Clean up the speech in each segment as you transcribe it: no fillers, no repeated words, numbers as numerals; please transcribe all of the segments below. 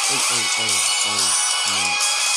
No.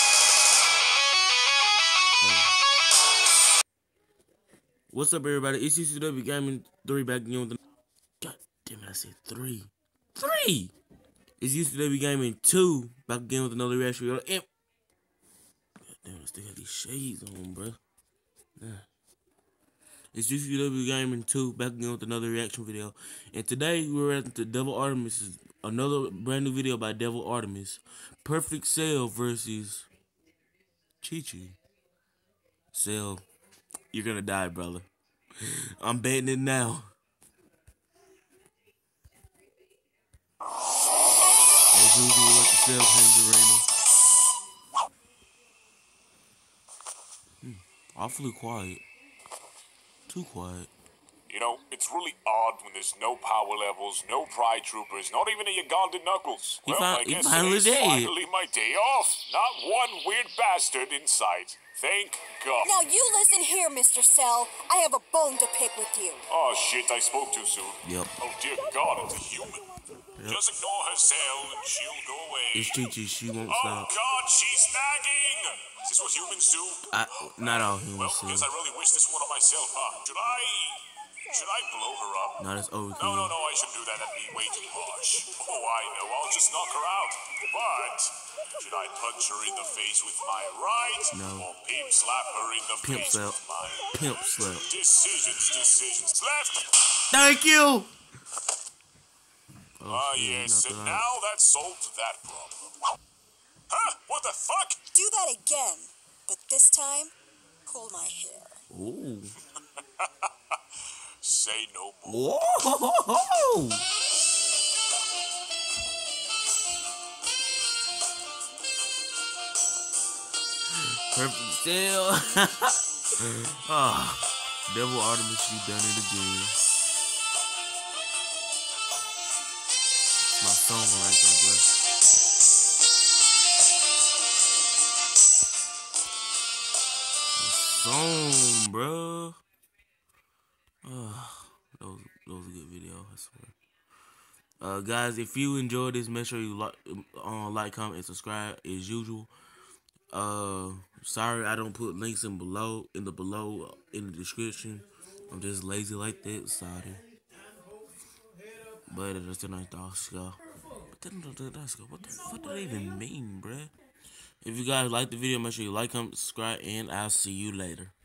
What's up, everybody? It's CCW Gaming 3 back again with the... God damn it, I said 3. 3! It's UCW Gaming 2 back again with another reaction video. God damn it, I still got these shades on, bro. Yeah. It's UCW Gaming 2 back again with another reaction video. And today we're reacting to Devil Artemis. Another brand new video by Devil Artemis. Perfect Cell versus Chichi. Cell, you're gonna die, brother. I'm betting it now. As usual at the Cell Pains Arena. Awfully quiet. Too quiet. You know, it's really odd when there's no power levels, no Pride Troopers, not even a Ugandan Knuckles. He I guess finally today's did. finally my day off. Not one weird bastard in sight. Thank God. Now you listen here, Mr. Cell. I have a bone to pick with you. Oh shit, I spoke too soon. Yep. Oh dear God, it's a human. Yep. Just ignore her, Cell, and she'll go away. It's Chichi, she won't Oh stop. God, she's nagging! Is this what humans do? Not all humans. Well, guess I really wish this one on myself, huh? Should I blow her up? No, that's overkill. No, I shouldn't do that. That'd be way too harsh. Oh, I know. I'll just knock her out. But should I punch her in the face with my right? No. Or pimp slap her in the Pimp face slap. with my left? Pimp slap. Decisions. Left. Thank you! Yes. And now that solves that problem. Huh? What the fuck? Do that again, but this time, pull my hair. Ooh. Say no more. Whoa! Perfect Cell. Devil Artemis, you done it again. It's my song right there, bro. My song, bro. That was a good video, I swear. Guys, if you enjoyed this, make sure you like, comment, and subscribe as usual. Sorry I don't put links in the description. I'm just lazy like that. Sorry. But it's a nice dog. What the fuck do they even mean, bruh? If you guys like the video, make sure you like, comment, subscribe, and I'll see you later.